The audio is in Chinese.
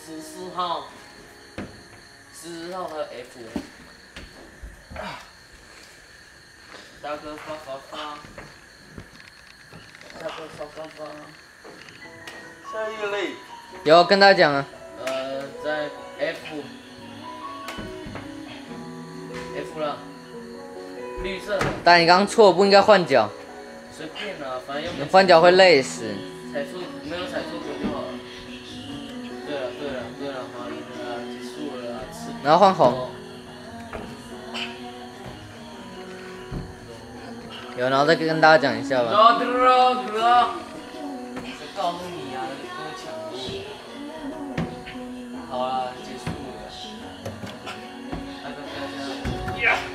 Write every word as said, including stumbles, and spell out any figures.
十四号，十四号还有 F。大哥发发发，大哥发发发。下一个嘞？ 有跟大家讲啊。 呃，在 F。F 了。绿色的。 但你刚刚错，不应该换脚。 随便啦，反正又没。 换脚会累死。 踩错没有踩错球就好了。对了对了对了，好赢了啦，结束了啦，吃。 然后换红。有，然后再跟大家讲一下吧。 哥哥哥，谁告诉你啊？你跟我抢过。好啦，结束了。来，大家。